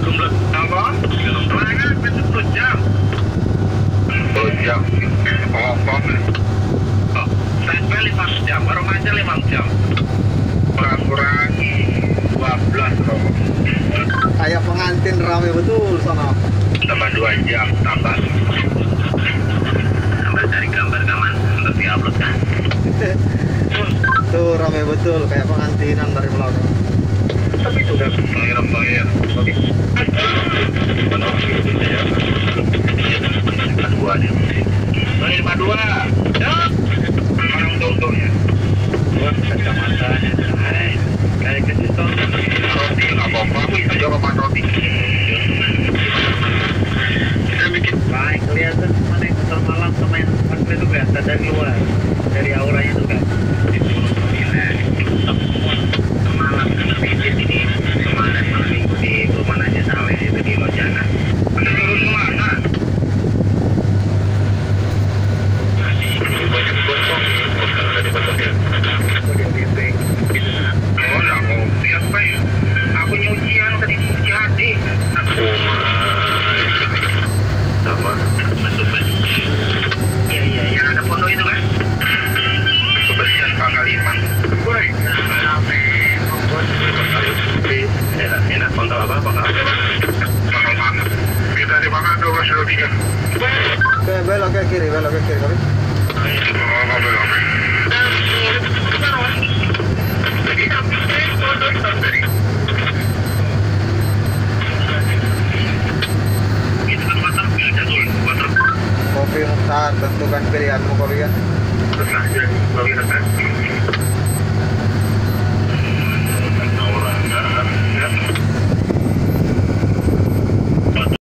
Apa? Pelanggan 10 jam. 10 jam. Oh, standby 5 jam, baru aja 5 jam. Kurangi 12 loh. Kayak pengantin rame betul sana. Tambah 2 jam, tambah. Sambil cari gambar kaman untuk diupload kan. Tuh rame betul kayak pengantinan dari belakang. Tapi itu udah player. Oke. Mana ya? Kedua dia. 52. Ya. Orang tontonnya. Wah, kacamatanya. Kayak kecil roti nggak apa-apa. Bisa juga makan roti. Kita bikin baik kelihatan mana yang nonton malam sama yang asli itu kelihatan dari luar, dari auranya itu kan. Malam di sini kemarin malam minggu di rumah aja Saleh itu di Lojana. Ada turun kemana? Banyak gosong, kalau ada gosongnya. Oh, nggak mau siapa ya? Aku nyucian tadi cuci hati. Sama betul. Iya, ada pondok itu kan? Kebersihan Pangkaliman. Woi, rame. Enak pangkal apa? Pangkal mana? Kita di mana 12.3. Belok ke kiri kami. Oh, belok.